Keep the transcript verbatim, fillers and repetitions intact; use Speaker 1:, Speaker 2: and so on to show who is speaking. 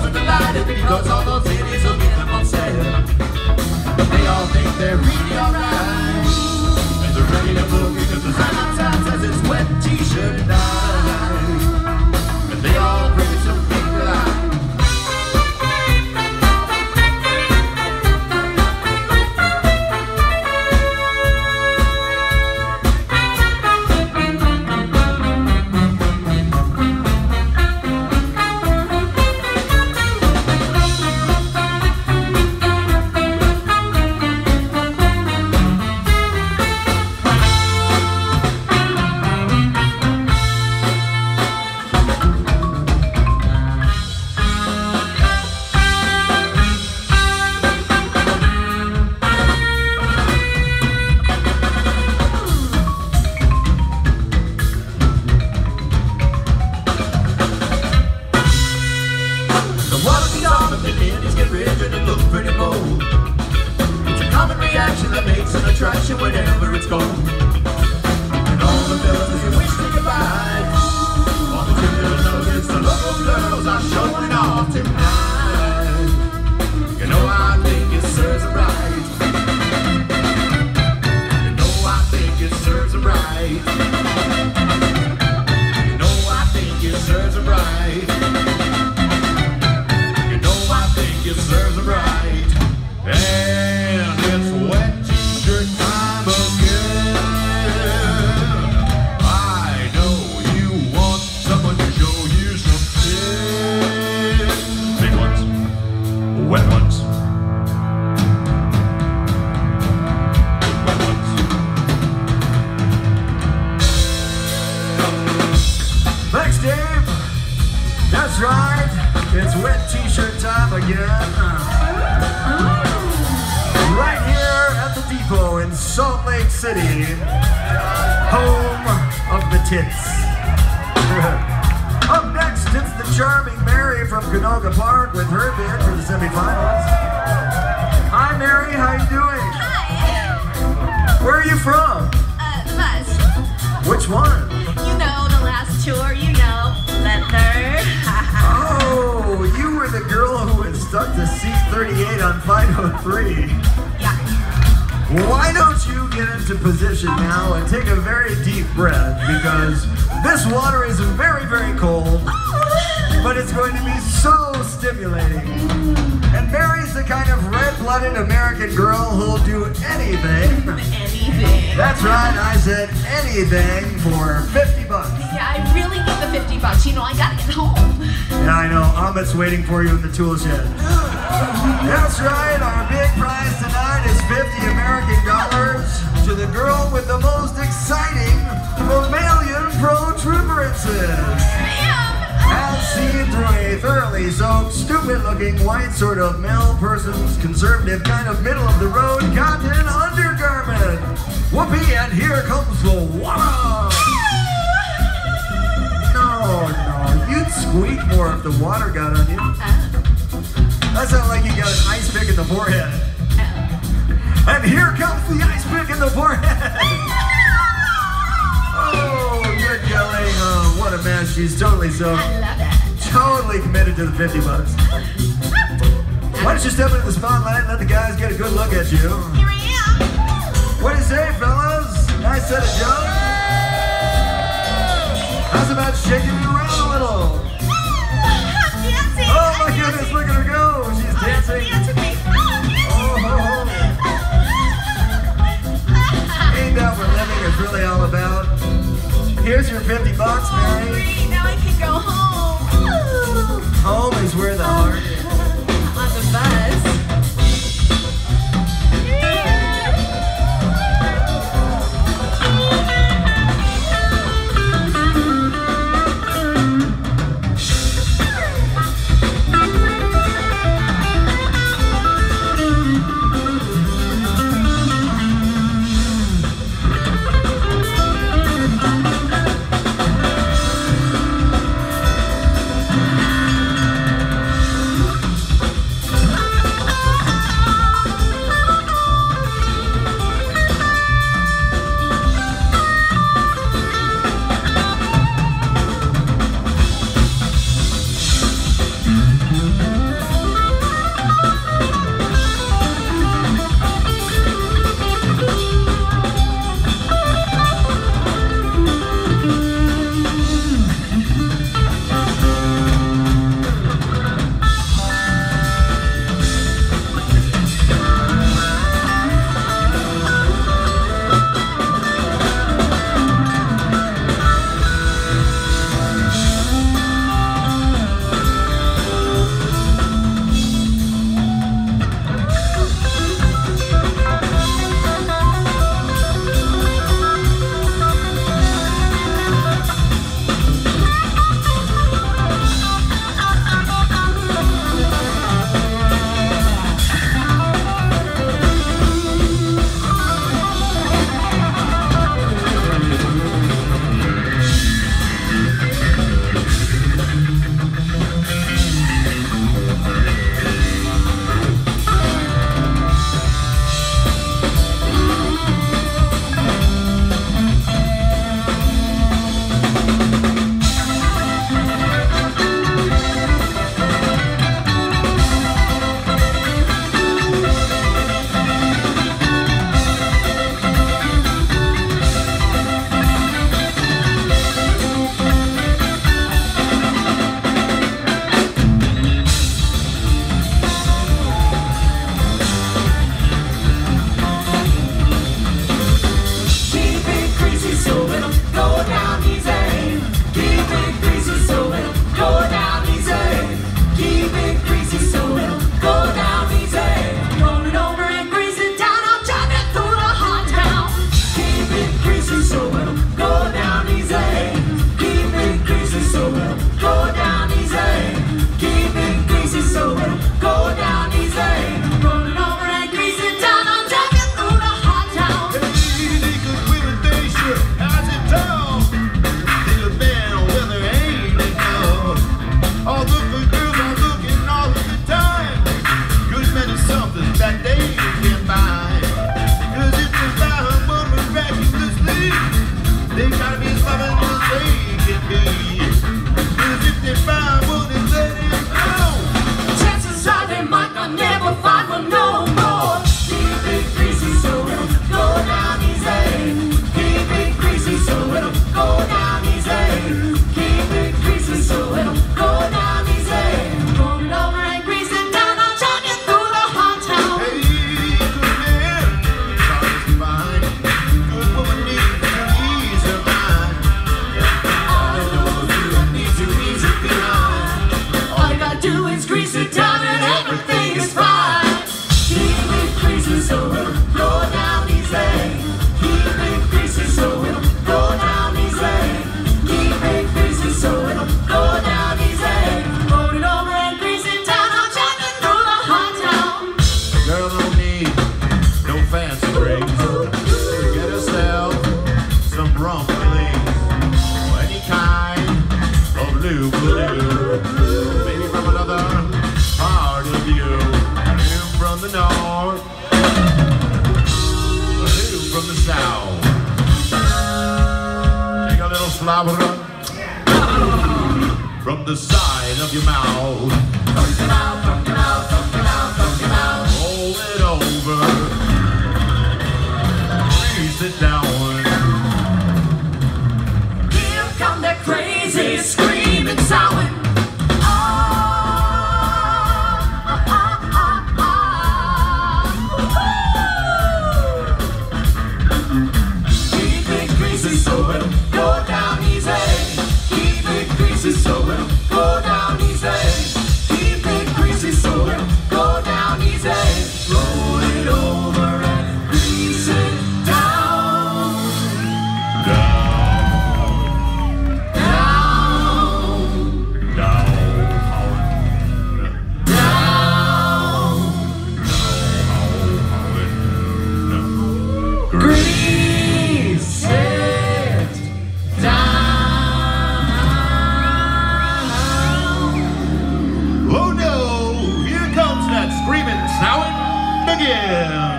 Speaker 1: are divided because all those idiots will get them on sale. But they all think they're really alright, and they're ready to book because the sign outside says it's wet t-shirt night. And they all bring some people out. Attraction whenever it's gone. And all the fellas as you wish to goodbye. All the two little nuggets, the local girls are showing off tonight. You know I think it serves them right. You know I think it serves them right. You know I think it serves them right. You know I think it serves them right. And it's wet t-shirt time again. I know you want someone to show you something. Big ones, wet ones, wet ones. Thanks, Dave. That's right. It's wet t-shirt time again. Right here at the Depot in Salt Lake City, home of the tits. Up next, it's the charming Mary from Canoga Park with her bid for the semifinals. Hi, Mary. How you doing?
Speaker 2: Hi.
Speaker 1: Where are you from?
Speaker 2: Uh, Buzz.
Speaker 1: Which one?
Speaker 2: You know the last tour, you know. Leather.
Speaker 1: Oh, you were the girl who was stuck to seat thirty-eight on flight oh three.
Speaker 2: Yeah.
Speaker 1: Why don't you get into position now and take a very deep breath, because this water is very, very cold, but it's going to be so stimulating. And Mary's the kind of red-blooded American girl who'll do anything.
Speaker 2: Anything.
Speaker 1: That's right, I said anything for fifty bucks.
Speaker 2: Yeah, I really need the fifty bucks. You know, I gotta get home.
Speaker 1: Yeah, I know. Amit's waiting for you in the tool shed. That's right, our big prize tonight is fifty American dollars to the girl with the most exciting mammalian protuberances. As seen through a thoroughly soaked, stupid-looking, white sort of male person's conservative kind of middle-of-the-road cotton undergarment. Whoopee, and here comes the water! No, no, you'd squeak more if the water got on you. That sounds like you got an ice pick in the forehead. And here comes the ice pick in the forehead! Oh, good Kelly. Oh, what a mess. She's totally soaked.
Speaker 2: I love it.
Speaker 1: Totally committed to the fifty bucks. Why don't you step into the spotlight and let the guys get a good look at you?
Speaker 2: Here I am.
Speaker 1: What do you say, fellas? Nice set of jokes? How's about shaking it around a little?
Speaker 2: Dancing.
Speaker 1: Oh my goodness, look at her go. She's
Speaker 2: Oh,
Speaker 1: dancing.
Speaker 2: dance with me.
Speaker 1: Oh, ho, ho. Ain't that what living is really all about? Here's your fifty bucks, Mary.
Speaker 2: Great, now I can go home.
Speaker 1: Home is where the heart is.
Speaker 2: On the bus.
Speaker 3: salabra from the side of your mouth.
Speaker 4: From your mouth, from your mouth, from your mouth, from your mouth.
Speaker 3: Roll it over. Grease it down.
Speaker 4: Here come the crazy screaming sound. So it'll go down easy. Keep it greasy so it'll go down easy. Keep it greasy so it'll go down easy. Roll it over and grease it down.
Speaker 3: Down.
Speaker 4: Down.
Speaker 3: Down.
Speaker 4: Down. Grease.
Speaker 3: Oh no, here comes that screaming sound again.